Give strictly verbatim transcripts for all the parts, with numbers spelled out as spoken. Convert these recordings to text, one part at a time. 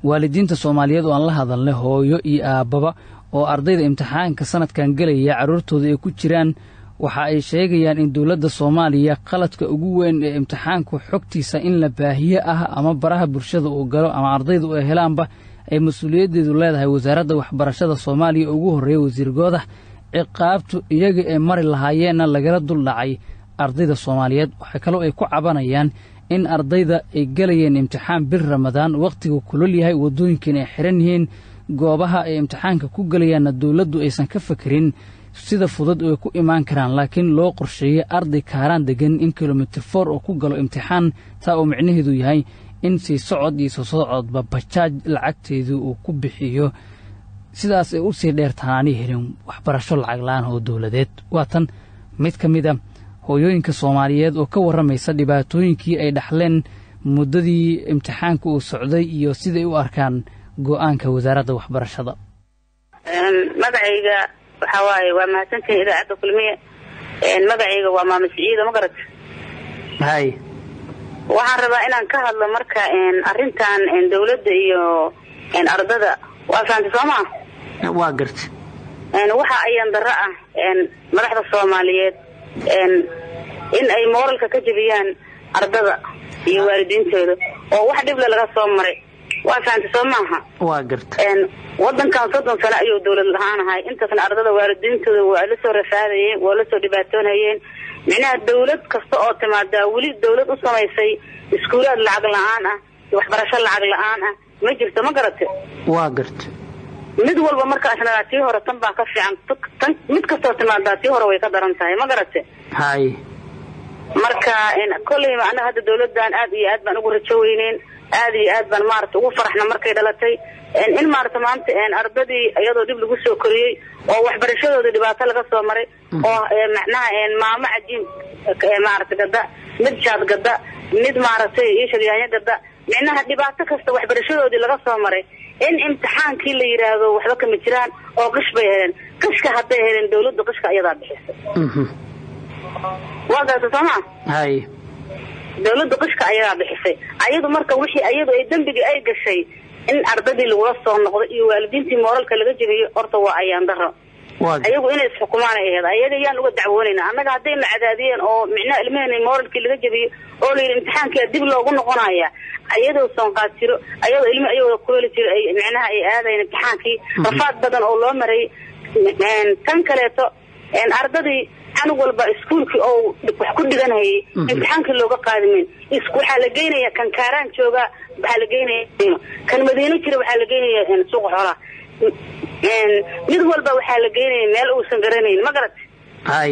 waalidiinta Soomaaliyeed oo aan la hadalnay hooyo iyo aababa oo ardayda imtixaanka sanadkan galaya caruurtooda ay ku jiraan waxa ay sheegayaan in dawladda Soomaaliya qaladka ugu weyn ee imtixaanku xogtiisa in la baahiyo ah ama baraha bulshada uu galo ama ardaydu ay helaanba ay mas'uuliyadeedu leedahay wasaaradda waxbarashada Soomaaliya ugu horeeyay wasiir Goodax ciqaabtu iyaga ee mari lahaayeen lagala dul dhacay ardayda Soomaaliyeed waxa kale oo ay ku cabanayaan in ardayda ay galayeen imtixaan bil Ramadaan waqtigu kulul yahay wadooyinkan ay xiran yihiin goobaha ay imtixaanka ku galayaan dawladdu aysan ka fakirin sida fudud oo ku imaan karaan laakiin loo qorsheeyay arday kaaraan degan in kilometer four oo ku galo imtixaan taa oo micnaheedu yahay in si socod iyo soo socodba bajaaj lacagteedu uu ku bixiyo sidaas ay u sii dheertaanay helin waxbarasho lacag la'aan oo dawladeed waatan mid kamid ah hooyooyinka Soomaaliyeed oo ka waramaysa dhibaatooyinkii ay dhaxleen muddadii imtixaanku uu socday iyo sida ay u arkaan go'aanka wasaaradda waxbarashada een magacayga waxa waaye waa mahadsantiin idaacadda kulmiye een magacayga waa maama Siciid ma garad hay waxaan rabaa inaan ka hadlo marka een arintan een dawladda iyo een ardada waa faanta Soomaa waa gart een waxa ayaan dara ah een madaxda Soomaaliyeed een in ay moralka ka jabiyaan ardada iyo waalidiintooda oo wax dib laga soo maray waa faanta Soomaa waa gart een wadankan soddon sano ayuu dawlad lahaanahay intaasna ardada waalidiintooda waa la soo rafaadayeen waa la soo dhibaatoonayeen micnaha dawlad kasta oo timaada wali dawlad u samaysay iskuulaad lacag la'aan ah waxbarasho lacag la'aan ah ma jirto ma garatay waa gart mid walba marka asnaati hore tan baa ka fiican tan mid kasta oo timaada tii hore way ka daran tahay ma garatay hay marka in kulli macna hadda dawladdan aad iyo aad baan ugu rajaweyneen aad iyo aad baan maarta ugu faraxna markay dhalatay in maarta maanta in ardadii iyadoo dib lagu soo koriyay oo waxbarashadooda dhibaato laga soo maray oo macnaha in maama cajiin maarta gada mid jaad gada mid maarta iyo shaqayaanya gada macnaha dhibaato kasta waxbarashadoodii laga soo maray in imtixaankii la yiraahdo waxba kama jiraan oo qish bay heleen qishka haday heleen dawladda qishka ayada bixisay mhm wada Soomaa hay dawladda qishka ayada bixisay ayadu marka wixii ayadu ay dambiga ay gashay in ardadii lagu soo noqdo iyo waalidiintii moralka laga jabiyo horta waa ayaan daro ayagu inay xukumaan ay heed ayaga yaan uga dacwoonayna annaga haday ma cadaadiyeen oo micna ilmaheenay moralkii laga jabiyo oo la yiri imtixaankii dib loogu noqonaya ayadoo soo qaatiro ayadoo ilmo ayadoo kulul jiro ay micnaha ay aadayeen imtixaankii rafaad badan oo loo maray tan kaleeto in ardadii anug walba iskuulkii oo wax ku dhiganayay imtixaankii looga qaadimin isku waxa la geenaya kan kaaraan jooga waxa la geenaya kan Madiina jira waxa la geenaya in suuq xoolaha een mid walba waxa la geenaya meel uu san garanayn ma garad hay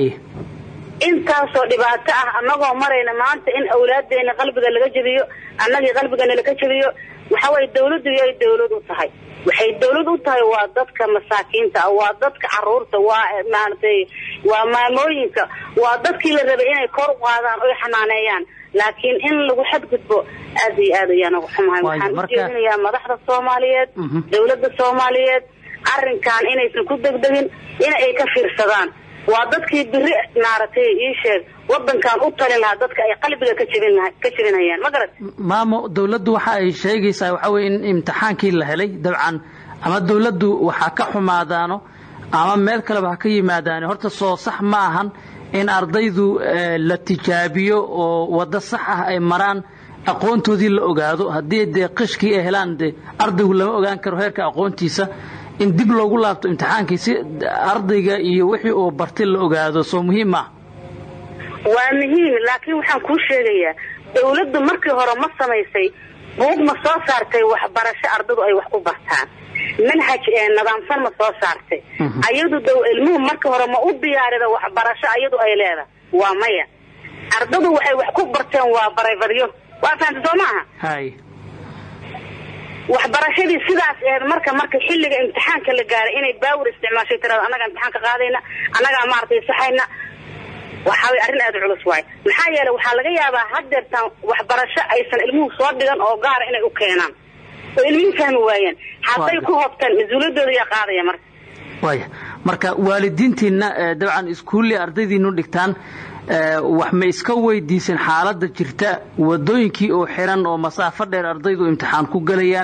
intaasoo dhibaato ah anagoo marayna maanta in awlaadeena qalbiga laga jabiyo anagii qalbigana laga jabiyo waxa way dawladdu iyo dawlad u tahay waxay dawlad u tahay waa dadka masaakiinta waa dadka caruurta waa maartay waa maamooyinka waa dadkii la rabay inay kor u qaadaan oo xanaaneeyaan laakiin in lagu xadgudbo aad iyo aad ayaan ugu xumahay waxaan u jeedinayaa madaxda Soomaaliyeed dawladda Soomaaliyeed arrinkan inaysan ku degdegin in ay ka fiirsadaan waa dadkii biri maartay ii sheeg wadankan u talin lahaa dadka ay qalbiga ka jabinayaan ka jabinayaan ma garad maamo dawladdu waxa ay sheegaysaa waxa weey in imtixaankii la helay dabcan ama dawladdu waxa ka xumaadaano ama meel kale waxa ka yimaadaan horta soo sax ma ahan in ardaydu la tijaabiyo oo wada sax ah ay maraan aqoontoodii la ogaado hadii de qishkii ay helaan de ardaygu lama ogaan karo heerka aqoontiisa in dib loogu laabto imtixaankii si ardayga iyo wixii uu bartay la ogaado soo muhiim ah waa muhiim laakiin waxaan ku sheegayaa dawladdu markii hore ma samaysay buug ma soo saartay waxbarasho ardadu ay wax ku bartaan manhaj ee nidaamsan ma soo saartay ayadu daw ilmuhu markii hore ma u diyaarida waxbarasho ayadu ay leedahay waa maya ardadu waxay wax ku barteen waa baraybaryo waa faanta Soomaa hay waxbarashadii sidaas ee marka marka xilliga imtixaanka la gaaray inay baawir isticmaashay tirada anaga imtixaanka qaadayna anaga maartay saxayna waxa ay arrin aad u culus waay maxaa yeelay waxa laga yaabaa hadeertan waxbarasho aysan ilmuhu soo dhigan oo gaar inay u keenaan oo ilmuhu fahmi waayeen haday ku hobtaan mas'uuliyadooda ya qaadaya marka way marka waalidiintiina dabcan iskuulli ardaydiinu dhigtaan wax ma iska weydiisan xaaladda jirta wadooyinkii oo xiran oo masaafo dheer ardaydu imtixaan ku galayaan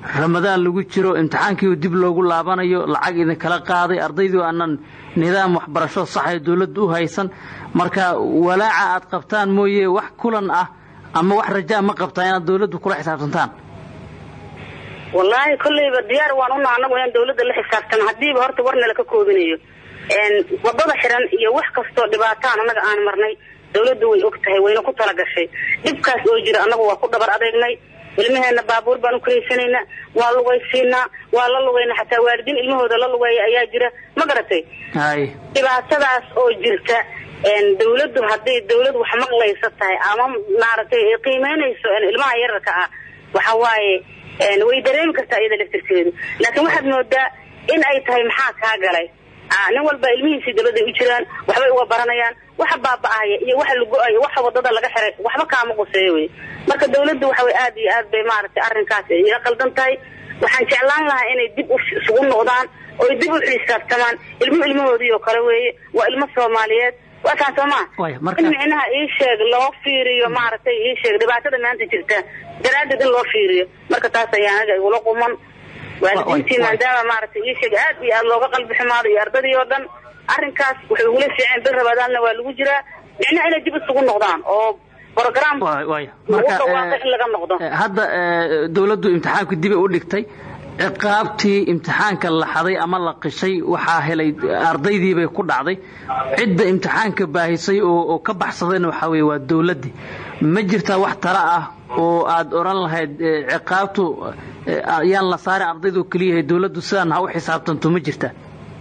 ramadaan lagu jiro imtixaankii dib loogu laabanayo lacag idin kala qaaday ardaydu aanan nidaam waxbarasho sax ah dawladdu u haysan marka walaaca aad qabtaan mooyee wax kulan ah ama wax rajaa ma qabtaan inaad dawladdu kula xisaabtantaan wallahi kullayba diyaar waan u nahay anagu in dawladda la xisaabtano hadiiba horta warna la ka koobinayo een wadada xiran iyo wax kasto dhibaataan anaga aan marnay dawladdu way ogtahay wayna ku tala gashay dibkaas oo jira anagu waa ku dhabar adeegnay ilmaheena baabuur baan u kreesanayna waa lugaysiina waa la lugayna xataa waalidiin ilmahooda la lugay ayaa jira ma garatay hay dhibaatadaas oo jirta een dawladdu hadii dawlad wax maqlaysa tahay ama maartay qiimeynayso in ilmaha yararka ah waxa waaye een way dareemi kartaa iyada laftirkeedu laakiin waxaad moodaa in ay tahay maxaa ka galay nin walba ilmihiisa dabada u jiraan waxbay uga baranayaan waxa baaba'aya iyo waxa lagu ay waxa wadada laga xiray waxba kaama quseeyo way marka dawladdu waxa way aad iyo aad bay maartay arrinkaas ay qaldan tahay waxaan jeclaan lahaa inay dib u sugu noqdaan oo dib u xisaabtamaan ilmo ilmahoodii oo kale weeye waa ilmo Soomaaliyeed waa taan Soomaali marka inaha ay sheeg loo fiiriyo maartay ay sheeg dhibaatada maanta jirta daraaddeed loo fiiriyo marka taas ayaa anaga igu quman waalidiintii maadaama maartay ay sheeg aad iyo aad looga qalbi xumaado iyo ardadii oo dhan arrinkaas wuxuu ugu leeyahay bir rabadaanna waa lagu jiraa macna inay dib isugu noqdaan oo program way marka laga noqdo hadda dawladdu imtixaanku dib u dhigtay ciqaabtii imtixaanka la xaday ama la qishay waxa helay ardaydii bay ku dhacday cidda imtixaanka baahisay oo ka baxsadeen waxa weey waa dawladdi ma jirtaa wax tala ah oo aad oran lahayd ciqaabtu ayaan la saaray ardaydu kaliya dawladdu sidaan ha u xisaabtanto ma jirtaa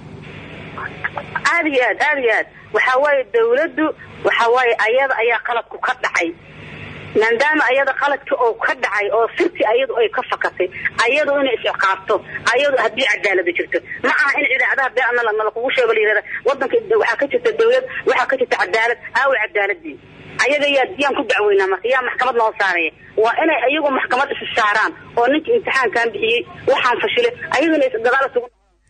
aad aad aad waxa way dawladdu waxa way ayada ayaa qaladku ka dhacay maadaama ayada qaladka oo ka dhacay oo sirti ayadu ay ka fakatay ayadu inay isciqaabto ayadu hadii cadaalad jirto ma aha in ciidadaha beena la lagu sheego leeyahay wadanka waxa ka jirta dawlad waxa ka jirta cadaalad aaw cadaaladii ayaga yaan ku dacweynaa marka yaa maxkamad loo saaray waa inay ayagu maxkamad isu saaraan oo ninka imtixaankan bixiyay waxaan fashilay ayaguna is dagaal isugu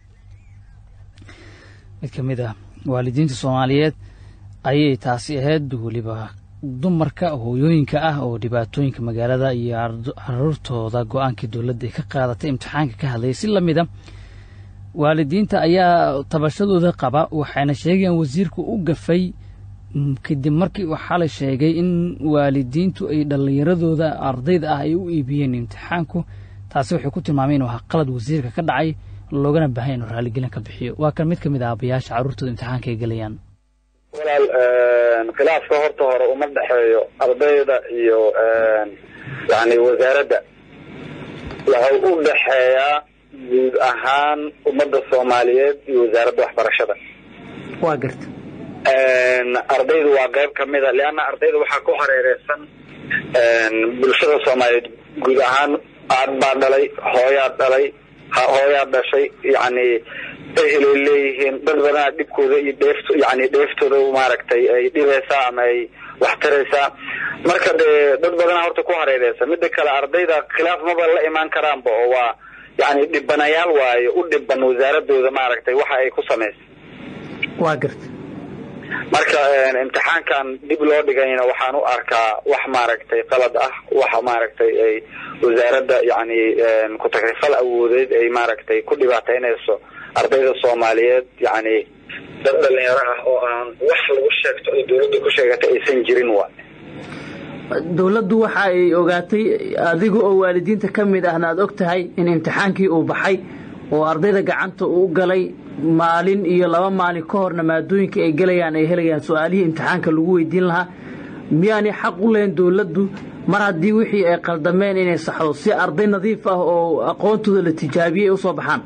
mid kamid ah waalidiinta Soomaaliyeed ayay taasi ahayd waliba dumarka hooyooyinka ah oo dhibaatooyinka magaalada iyo carruurtooda go'aankii dawladda ay ka qaadatay imtixaanka ka hadlay si lamid ah waalidiinta ayaa tabashadooda qaba waxayna sheegayaan wasiirku u gafay kadib markii uu xalay sheegay in waalidiintu ay dhalinyaradooda ardayda ah ay u iibiyeen imtixaanku taasi waxay ku tilmaameen waxa qalad wasiirka ka dhacay loogana baahan inuu raali gelin ka bixiyo waa kan mid kamid ah abayaasha carruurtooda imtixaanka ay galayaan walaal khilaafka horta hore uma dhaxeeyo ardayda iyo yani wasaaradda waxa uu u dhaxeeyaa guud ahaan ummadda Soomaaliyeed iyo wasaaradda waxbarashada waa garta ardaydu waa qayb kamid ah leena ardaydu waxa ku hareereysan bulshada Soomaaliyeed guud ahaan aad baa dhalay hooyaa dhalay hooyaa dhashay yani ay leeyihiin dad badan dibkooda iyo dheefto yani dheeftooda maaragtay ay dhibeysaa ama ay wax taraysaa marka dad badan horta ku hareereysan mid kale ardayda khilaaf ma la iman karaan ba oo waa yani dhibanayaal waayo u dhiban wasaaradooda maaragtay waxa ay ku sameeyeen waa garta marka imtixaankan dib loo dhigayna waxaan u arkaa wax maaragtay qalad ah waxa maaragtay ay wasaaradda yani ku tagrifal awoodeed ay maaragtay ku dhibaateynayso ardayda Soomaaliyeed yani dad dhalinyaro ah oo aan wax lagu sheegto oo dawladdu ku sheegatay aysan jirin waa dawladdu waxa ay ogaatay adigu oo waalidiinta kamid ahna aad ogtahay in imtixaankii uu baxay oo ardayda gacanta uu galay maalin iyo laba maalin ka horna maadooyinka ay galayaan ay helayaan su'aalihii imtixaanka lagu weydiin lahaa miyaani xaq u leen dawladdu mar haddii wixii ay qaldameen inay saxdo si arday nadiif ah oo aqoontooda la tijaabiyay u soo baxaan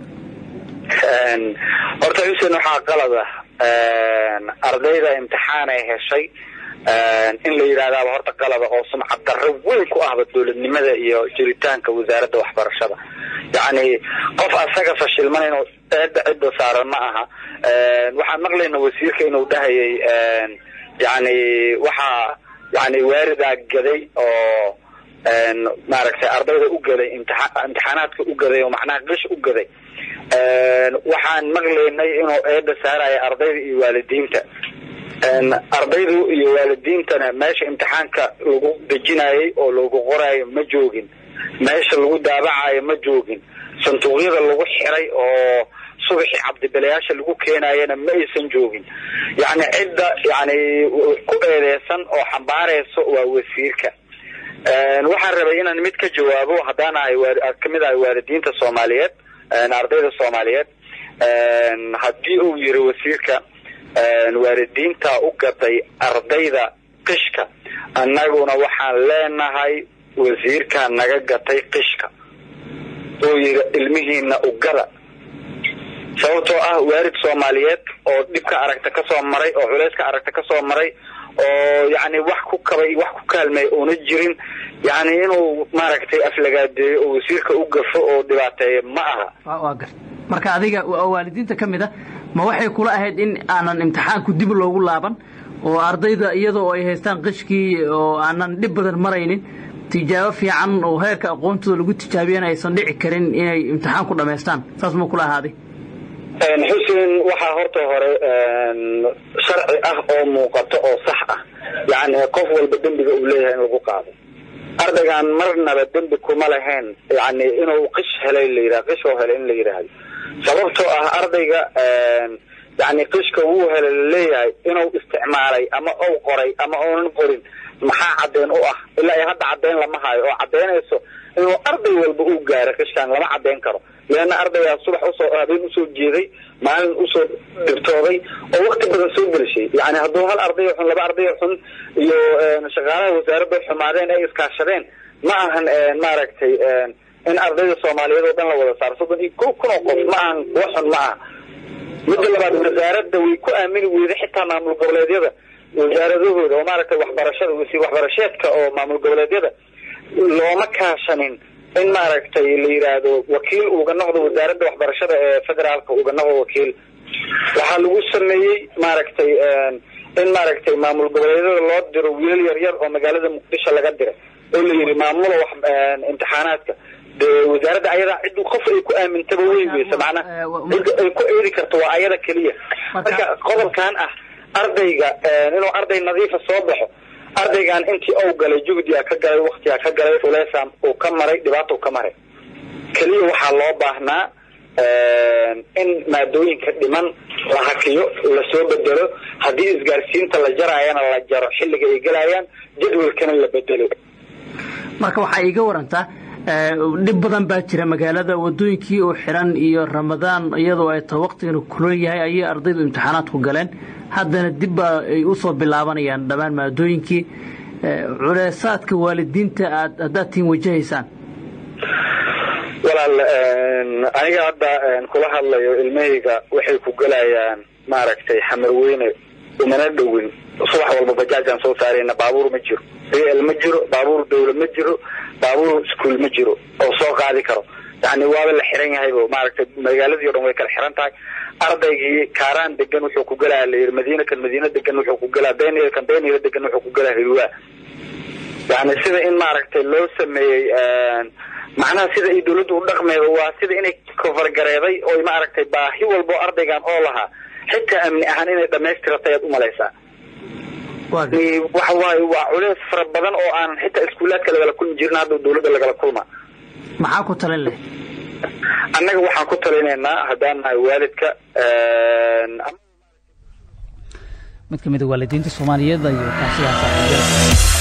horta Hussein waxa qalad ah ardayda imtixaan ay heshay in la yiraahdo horta qalad oo sumcad darro weyn ku ah dawladnimada iyo jiritaanka wasaaradda waxbarashada yani qof asaga fashilman inuu cid saaran ma aha waxaan maqlaynaa wasiirka inuu dhahayay yani waxa yani waarida gaday oo maaragtay ardayda u gaday imtixaanaadka u gaday oo macnaha qish u gaday waxaan maqlaynay inuu eeda saarayo ardayda iyo waalidiinta ardaydu iyo waalidiintana meesha imtixaanka lagu dejinayay oo lagu qorayo ma joogin meesha lagu daabacayo ma joogin sanduuqyada lagu xiray oo subaxii cabdibilayaasha lagu keenayana ma aysan joogin yani cidda yani ku eedeysan oo xambaarayso waa wasiirka waxaan rabay inaan mid ka jawaabo haddaan ahay kamid ahay waalidiinta Soomaaliyeed ardayda Soomaaliyeed haddii uu yiri wasiirka waalidiinta u gaday ardayda qishka annaguna waxaan leenahay wasiirka naga gatay qishka oo yiri ilmihiina u gada sababtoo ah waalid Soomaaliyeed oo dibka aragta ka soo maray oo culayska aragta ka soo maray oo yani wax ku kabay wax ku kaalmay oo na jirin yani inuu maaragtay aflagaadeeyo oo wasiirka u gafo oo dhibaateeyo ma aha waa gar marka adiga waalidiinta kamida ma waxay kula ahayd in aanan imtixaanku dib loogu laaban oo ardayda iyadoo ay haystaan qishkii oo aanan dib badan maraynin tijaabo fiican oo heerka aqoontooda lagu tijaabiyana aysan dhici karin inay imtixaan ku dhameystaan saas ma kula ahaaday حسين waxa horta hore sharci ah oo muuqato oo sax ah yani qof walba dambiga uu leeyahay in lagu qaado ardaygan marnaba dambi kuma lahayn yani inuu qish helay leeyahay qish oo helay in la yiraahdo sababtoo ah ardayga yani qishka uu helay leeyahay inuu isticmaalay ama uu qoray ama uu qorin maxaa cadeen u ah ilaa ay hadda cadeen lama hayo oo cadeynayso inuu arday walba uu gaaro qishkan lama cadeen karo لأن أرضي الصبح أصو هذين أصو جيدي مع أصو دكتوري أو وقت بدن سوق بالشيء يعني هذول هالأرضية وحن لبع أرضية وحن يو شغالة وزارة بحمادين أي إسكاشرين معهن ماركتي إن أرضية الصومالية ودن لو صار صدق يكون كنا قف معهن وحن معه مثل بعد وزارة دوي كو أمين ويذي حتى معمل القبلات هذا وزارة ذو ده وماركتي وحبرشات ويسي وحبرشات كأو معمل القبلات هذا لو ما كاشنين in maaragtay la yiraahdo wakiil uu ga noqdo wasaaradda waxbarashada ee federaalka uu ga noqdo wakiil waxa lagu sameeyay maaragtay in maaragtay maamul goboleedyada loo diro wiil yar yar oo magaalada Muqdisho laga diray oo la yiri maamulo wax imtixaanaadka wasaaradda ayada cid qof ay ku aamintaba way weeysa macna ay ku eedi karto waa ayada kaliya marka qodobkan ah ardayga inuu arday nadiif soo baxo ardaygan intii uu galay jugdiga ka galay waqtiga ka galay uleysam oo ka maray dhibaato ka maray kaliya waxa loo baahnaa in maadooyinka dhiman la hakiyo la soo bedelo hadii isgaarsiinta la jarayana la jaro xilliga ay galayaan jadwalkana la bedelo marka waxa iga warantaa dib badan baa jira magaalada wadooyinkii oo xiran iyo Ramadaan iyadoo ay ta waqtigan kulul yahay ay ardaydu imtixaanaad ku galeen haddana dib ay u soo bilaabanayaan dhamaan maadooyinkii culaysaadka waalidiinta aad hadaatiin wajahaysaan walaal aniga hadda kula hadlayo ilmahayga waxay ku galayaan maaragtay xamar weyne umana dhawin subax walba bajaajan soo saarayna baabuur ma jiro reel ma jiro baabuur dawlad ma jiro baabuur iskuul ma jiro oo soo qaadi karo yani waa la xiran yahay oo maaragtay magaaladii dhan way kala xiran tahay ardaygii Kaaraan degan wuxuu ku galaa leer Madiina kan Madiina degan wuxuu ku galaa Beeniil kan Beeniil degan wuxuu ku galaa Hiirwa yani sida in maaragtay loo sameeyay macnaha sida ay dawladdu u dhaqmaydo waa sida inay cover gareeday oo maaragtay baahi walba ardaygan oo lahaa xitaa amni ahaan inay dhameystirtay u malaysaa waxa waay waa culays fara badan oo aan xitaa iskuulaadka laga kulmi jirnaa hadda dawladda laga kulma maxaa ku talin leh annaga waxaan ku talinaynaa hadaan nahay waalidka mid kamid ah waalidiinta Soomaaliyeed ayaa ka siyaasadda